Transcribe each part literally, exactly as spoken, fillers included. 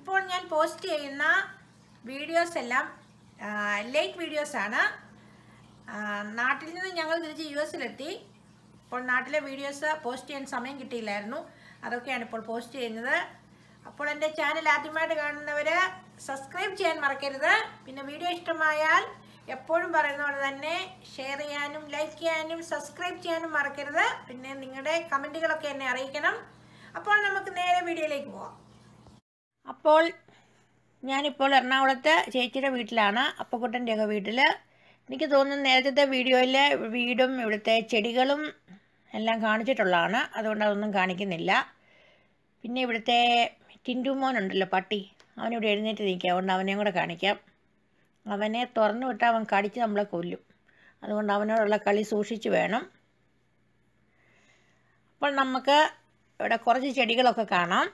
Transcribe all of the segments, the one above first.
ഇപ്പോൾ ഞാൻ പോസ്റ്റ് ചെയ്യുന്ന വീഡിയോസ് എല്ലാം ലേറ്റ് വീഡിയോസാണ്. നാട്ടിൽ നിന്ന് ഞങ്ങൾ തിരിച്ച് യു എസിലെത്തി. അപ്പോൾ നാട്ടിലെ വീഡിയോസ് പോസ്റ്റ് ചെയ്യാൻ സമയം കിട്ടിയില്ലായിരുന്നു. അതൊക്കെയാണ് ഇപ്പോൾ പോസ്റ്റ് ചെയ്യുന്നത്. അപ്പോൾ എൻ്റെ ചാനൽ ആദ്യമായിട്ട് കാണുന്നവർ സബ്സ്ക്രൈബ് ചെയ്യാൻ മറക്കരുത്. പിന്നെ വീഡിയോ ഇഷ്ടമായാൽ എപ്പോഴും പറയുന്ന പോലെ തന്നെ ഷെയർ ചെയ്യാനും ലൈക്ക് ചെയ്യാനും സബ്സ്ക്രൈബ് ചെയ്യാനും മറക്കരുത്. പിന്നെ നിങ്ങളുടെ കമൻറ്റുകളൊക്കെ എന്നെ അറിയിക്കണം. അപ്പോൾ നമുക്ക് നേരെ വീഡിയോയിലേക്ക് പോവാം. അപ്പോൾ ഞാനിപ്പോൾ എറണാകുളത്ത് ചേച്ചിയുടെ വീട്ടിലാണ്, അപ്പക്കുട്ടൻ്റെയൊക്കെ വീട്ടിൽ. എനിക്ക് തോന്നുന്നു നേരത്തെ വീഡിയോയിൽ വീടും ഇവിടുത്തെ ചെടികളും എല്ലാം കാണിച്ചിട്ടുള്ളതാണ്, അതുകൊണ്ട് അതൊന്നും കാണിക്കുന്നില്ല. പിന്നെ ഇവിടുത്തെ ടിൻറ്റുമോനുണ്ടല്ലോ, പട്ടി, അവനിവിടെ എഴുന്നേറ്റ് നിൽക്കുക. അതുകൊണ്ട് അവനെയും കൂടെ കാണിക്കാം. അവനെ തുറന്നു വിട്ടാൽ അവൻ കടിച്ച് നമ്മളെ കൊല്ലും. അതുകൊണ്ട് അവനോടുള്ള കളി സൂക്ഷിച്ച് വേണം. അപ്പോൾ നമുക്ക് ഇവിടെ കുറച്ച് ചെടികളൊക്കെ കാണാം.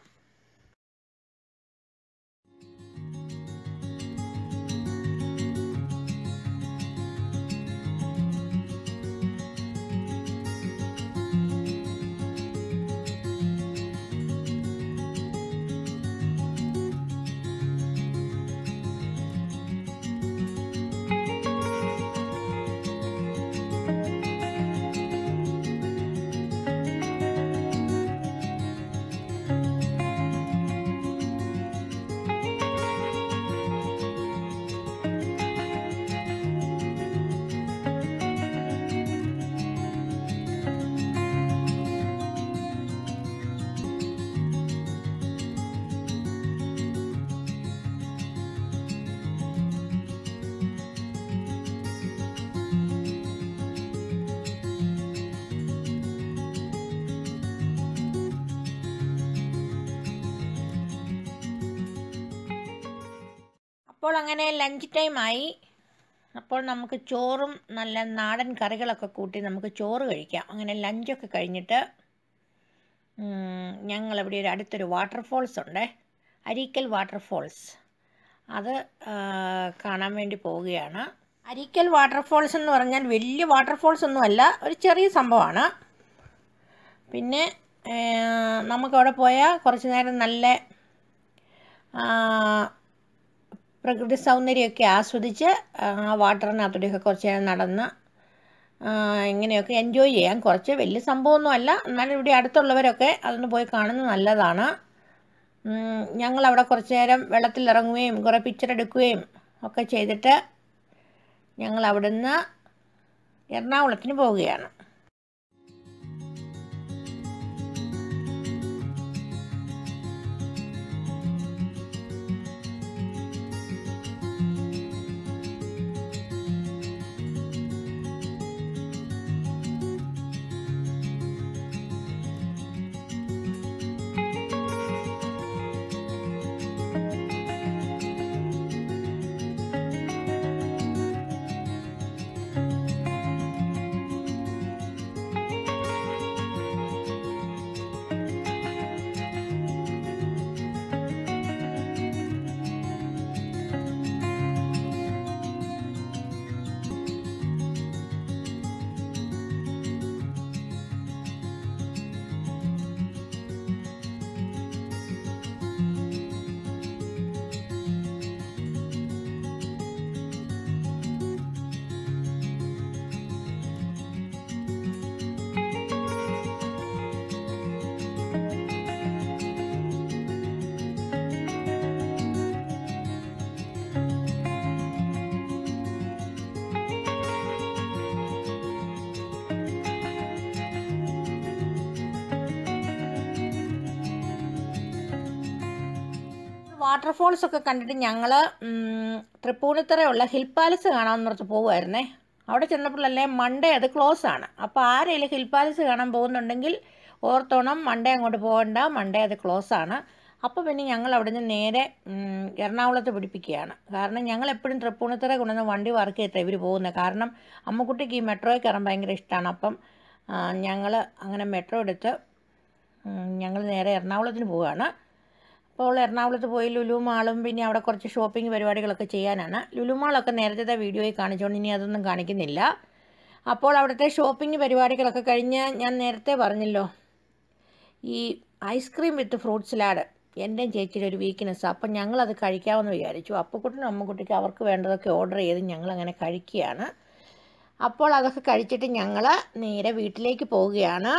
അപ്പോൾ അങ്ങനെ ലഞ്ച് ടൈമായി. അപ്പോൾ നമുക്ക് ചോറും നല്ല നാടൻ കറികളൊക്കെ കൂട്ടി നമുക്ക് ചോറ് കഴിക്കാം. അങ്ങനെ ലഞ്ചൊക്കെ കഴിഞ്ഞിട്ട് ഞങ്ങളിവിടെ ഒരു അടുത്തൊരു വാട്ടർഫോൾസ് ഉണ്ട്, അരീക്കൽ വാട്ടർഫോൾസ്. അത് കാണാൻ വേണ്ടി പോവുകയാണ്. അരീക്കൽ വാട്ടർഫോൾസ് എന്ന് പറഞ്ഞാൽ വലിയ വാട്ടർഫോൾസ് ഒന്നുമല്ല, ഒരു ചെറിയ സംഭവമാണ്. പിന്നെ നമുക്കവിടെ പോയാൽ കുറച്ച് നേരം നല്ല പ്രകൃതി സൗന്ദര്യമൊക്കെ ആസ്വദിച്ച് ആ വാട്ടറിനകത്തൂടെയൊക്കെ കുറച്ച് നേരം നടന്ന് ഇങ്ങനെയൊക്കെ എൻജോയ് ചെയ്യാൻ. കുറച്ച് വലിയ സംഭവമൊന്നുമല്ല, എന്നാലും ഇവിടെ അടുത്തുള്ളവരൊക്കെ അതൊന്ന് പോയി കാണുന്നത് നല്ലതാണ്. ഞങ്ങളവിടെ കുറച്ച് നേരം വെള്ളത്തിലിറങ്ങുകയും കുറേ പിക്ചർ എടുക്കുകയും ഒക്കെ ചെയ്തിട്ട് ഞങ്ങൾ അവിടുന്ന് എറണാകുളത്തിന് പോവുകയാണ്. വാട്ടർഫോൾസ് ഒക്കെ കണ്ടിട്ട് ഞങ്ങൾ തൃപ്പൂണിത്തുറയുള്ള ഹിൽ പാലസ് കാണാമെന്ന് പറഞ്ഞ് പോകുമായിരുന്നേ. അവിടെ ചെന്നപ്പോഴല്ലേ മൺഡേ അത് ക്ലോസ് ആണ്. അപ്പോൾ ആരെങ്കിലും ഹിൽ പാലസ് കാണാൻ പോകുന്നുണ്ടെങ്കിൽ ഓർത്തോണം, മൺഡേ അങ്ങോട്ട് പോകണ്ട, മൺഡേ അത് ക്ലോസ് ആണ്. അപ്പോൾ പിന്നെ ഞങ്ങൾ അവിടെ നിന്ന് നേരെ എറണാകുളത്ത് പിടിപ്പിക്കുകയാണ്. കാരണം ഞങ്ങൾ എപ്പോഴും തൃപ്പൂണിത്തുറ കൊണ്ടുവന്ന് വണ്ടി വർക്ക് ചെയ്തിട്ടാണ് ഇവർ പോകുന്നത്. കാരണം അമ്മക്കുട്ടിക്ക് ഈ മെട്രോയിൽ കയറാൻ ഭയങ്കര ഇഷ്ടമാണ്. അപ്പം ഞങ്ങൾ അങ്ങനെ മെട്രോ എടുത്ത് ഞങ്ങൾ നേരെ എറണാകുളത്തിന് പോവുകയാണ്. അപ്പോൾ എറണാകുളത്ത് പോയി ലുലു മാളും പിന്നെ അവിടെ കുറച്ച് ഷോപ്പിംഗ് പരിപാടികളൊക്കെ ചെയ്യാനാണ്. ലുലു മാളൊക്കെ നേരത്തെ വീഡിയോയിൽ കാണിച്ചുകൊണ്ട് ഇനി അതൊന്നും കാണിക്കുന്നില്ല. അപ്പോൾ അവിടുത്തെ ഷോപ്പിംഗ് പരിപാടികളൊക്കെ കഴിഞ്ഞ് ഞാൻ നേരത്തെ പറഞ്ഞല്ലോ, ഈ ഐസ്ക്രീം വിത്ത് ഫ്രൂട്ട് സലാഡ് എൻ്റെയും ചേച്ചിയുടെ ഒരു വീക്ക്നെസ്. അപ്പം ഞങ്ങളത് കഴിക്കാമെന്ന് വിചാരിച്ചു. അപ്പക്കുട്ടനും അമ്മക്കുട്ടിക്കും അവർക്ക് വേണ്ടതൊക്കെ ഓർഡർ ചെയ്ത് ഞങ്ങളങ്ങനെ കഴിക്കുകയാണ്. അപ്പോൾ അതൊക്കെ കഴിച്ചിട്ട് ഞങ്ങൾ നേരെ വീട്ടിലേക്ക് പോവുകയാണ്.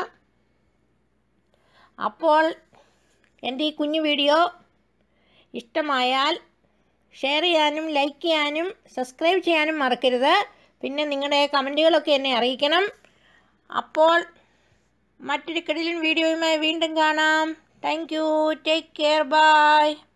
അപ്പോൾ എൻ്റെ ഈ കുഞ്ഞു വീഡിയോ ഇഷ്ടമായാൽ ഷെയർ ചെയ്യാനും ലൈക്ക് ചെയ്യാനും സബ്സ്ക്രൈബ് ചെയ്യാനും മറക്കരുത്. പിന്നെ നിങ്ങളുടെ കമൻറ്റുകളൊക്കെ എന്നെ അറിയിക്കണം. അപ്പോൾ മറ്റൊരു കിടിലൻ വീഡിയോയുമായി വീണ്ടും കാണാം. Thank you. Take care. By.